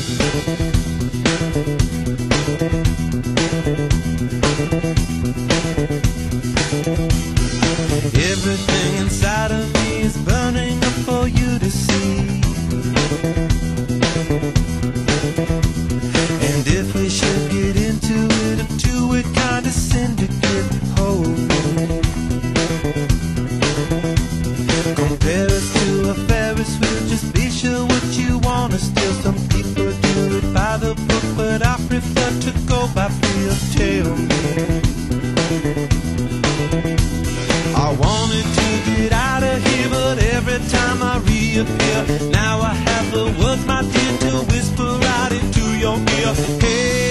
Everything inside of me is burning up for you to see. And if we should get into it, a two-way kind of syndicate, hold me. Compare us to a Ferris wheel, just be sure what you want to steal. Some people do it by the book, but I prefer to go by feel. Tell me, I wanted to get out of here, but every time I reappear, now I have the words, my dear, to whisper out into your ear. Hey,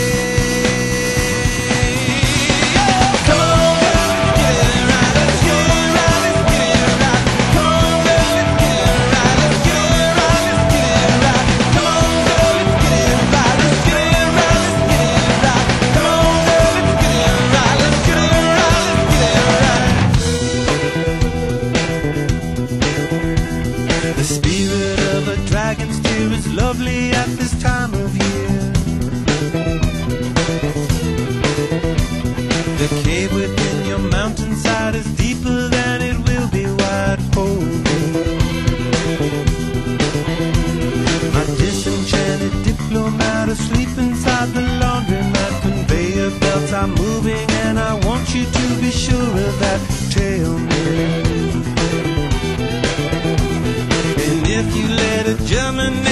oh, come on, girl, let's get it right, let's get it right, let's get it right. Come on, girl, let's get it right, let's get it right, let's get it right. Come on, girl, let's get it right, let's get it right, let's get it right. Come on, girl, let's get it right, let's get it right, let's get it right. The spirit of a dragon's tear is lovely at this time of year. The cave within your mountainside is deeper than it will be wide. Hold me. My disenchanted diplomat asleep inside the laundromat. Conveyor belts are moving and I want you to be sure of that. Tell me, and if you let it germinate,